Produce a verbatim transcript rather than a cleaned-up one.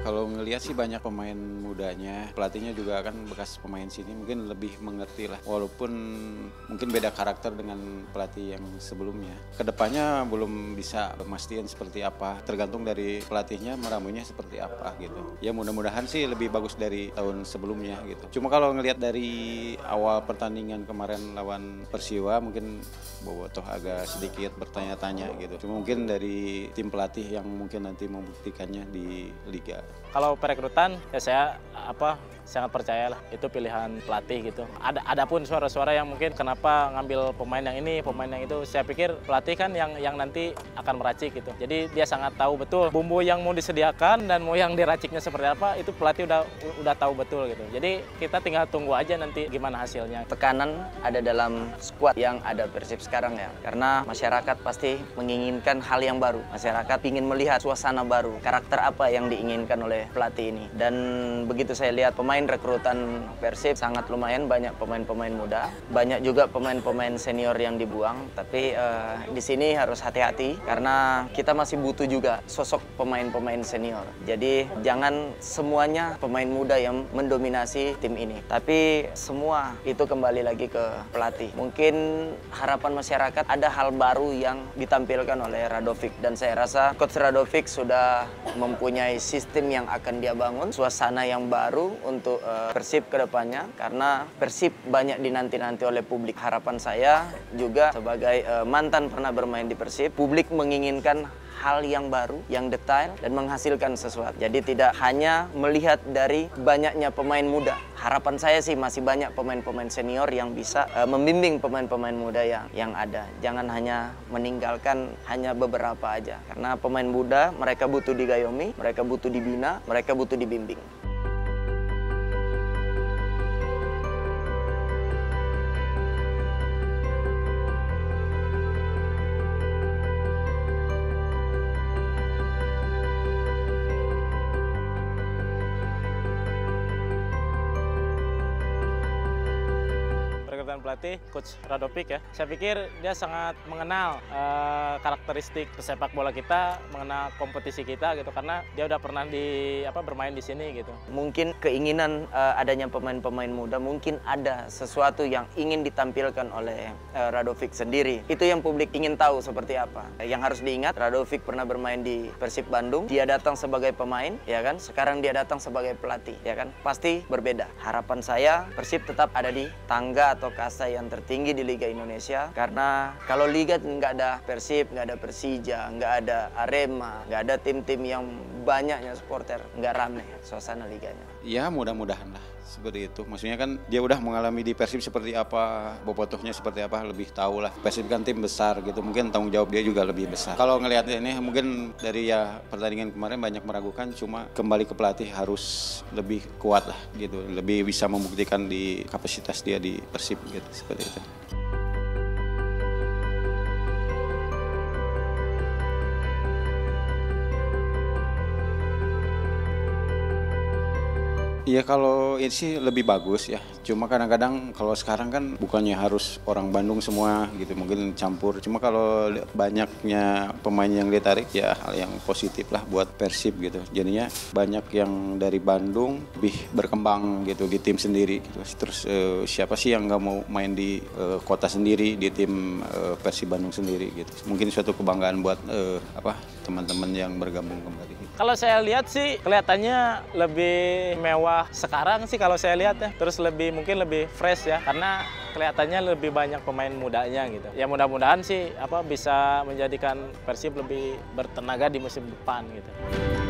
Kalau ngelihat sih banyak pemain mudanya, pelatihnya juga kan bekas pemain sini, mungkin lebih mengerti lah. Walaupun mungkin beda karakter dengan pelatih yang sebelumnya. Kedepannya belum bisa memastikan seperti apa, tergantung dari pelatihnya meramunya seperti apa gitu. Ya mudah-mudahan sih lebih bagus dari tahun sebelumnya gitu. Cuma kalau ngelihat dari awal pertandingan kemarin lawan Persiwa, mungkin Bobotoh agak sedikit bertanya-tanya gitu. Cuma mungkin dari tim pelatih yang mungkin nanti membuktikannya di Liga. Kalau perekrutan ya saya apa sangat percaya lah itu pilihan pelatih gitu. Ada ada pun suara-suara yang mungkin kenapa ngambil pemain yang ini, pemain yang itu. Saya pikir pelatih kan yang yang nanti akan meracik gitu. Jadi dia sangat tahu betul bumbu yang mau disediakan dan mau yang diraciknya seperti apa itu pelatih udah udah tahu betul gitu. Jadi kita tinggal tunggu aja nanti gimana hasilnya. Tekanan ada dalam skuad yang ada Persib sekarang ya. Karena masyarakat pasti menginginkan hal yang baru. Masyarakat ingin melihat suasana baru, karakter apa yang diinginkan oleh pelatih ini. Dan begitu saya lihat pemain rekrutan Persib sangat lumayan, banyak pemain-pemain muda, banyak juga pemain-pemain senior yang dibuang. Tapi uh, di sini harus hati-hati karena kita masih butuh juga sosok pemain-pemain senior. Jadi jangan semuanya pemain muda yang mendominasi tim ini. Tapi semua itu kembali lagi ke pelatih. Mungkin harapan masyarakat ada hal baru yang ditampilkan oleh Radovic dan saya rasa Coach Radovic sudah mempunyai sistem yang akan dia bangun, suasana yang baru untuk uh, Persib ke depannya karena Persib banyak dinanti-nanti oleh publik. Harapan saya juga sebagai uh, mantan pernah bermain di Persib, publik menginginkan hal yang baru, yang detail dan menghasilkan sesuatu. Jadi tidak hanya melihat dari banyaknya pemain muda. Harapan saya sih masih banyak pemain-pemain senior yang bisa uh, membimbing pemain-pemain muda yang yang ada. Jangan hanya meninggalkan hanya beberapa aja. Karena pemain muda mereka butuh digayomi, mereka butuh dibina, mereka butuh dibimbing. Pelatih Coach Radovic ya, saya pikir dia sangat mengenal uh, karakteristik pesepak bola kita, mengenal kompetisi kita gitu karena dia udah pernah di apa bermain di sini gitu. Mungkin keinginan uh, adanya pemain-pemain muda, mungkin ada sesuatu yang ingin ditampilkan oleh uh, Radovic sendiri. Itu yang publik ingin tahu seperti apa. Yang harus diingat, Radovic pernah bermain di Persib Bandung, dia datang sebagai pemain, ya kan? Sekarang dia datang sebagai pelatih, ya kan? Pasti berbeda. Harapan saya Persib tetap ada di tangga atau kasta yang tertinggi di Liga Indonesia karena kalau Liga nggak ada Persib, nggak ada Persija, nggak ada Arema, nggak ada tim-tim yang banyaknya supporter, nggak rame suasana liganya. Ya mudah-mudahan lah seperti itu. Maksudnya kan dia udah mengalami di Persib seperti apa, Bobotohnya seperti apa, lebih tahu lah. Persib kan tim besar gitu, mungkin tanggung jawab dia juga lebih besar. Kalau ngelihat ini mungkin dari ya pertandingan kemarin banyak meragukan, cuma kembali ke pelatih harus lebih kuat lah gitu, lebih bisa membuktikan di kapasitas dia di Persib gitu, seperti itu. Iya kalau ini sih lebih bagus ya, cuma kadang-kadang kalau sekarang kan bukannya harus orang Bandung semua gitu, mungkin campur. Cuma kalau banyaknya pemain yang ditarik ya hal yang positif lah buat Persib gitu. Jadinya banyak yang dari Bandung lebih berkembang gitu di tim sendiri gitu. Terus eh, siapa sih yang nggak mau main di eh, kota sendiri, di tim eh, Persib Bandung sendiri gitu. Mungkin suatu kebanggaan buat eh, apa teman-teman yang bergabung kembali. Kalau saya lihat sih kelihatannya lebih mewah sekarang sih kalau saya lihat ya. Terus lebih mungkin lebih fresh ya karena kelihatannya lebih banyak pemain mudanya gitu. Ya mudah-mudahan sih apa bisa menjadikan Persib lebih bertenaga di musim depan gitu.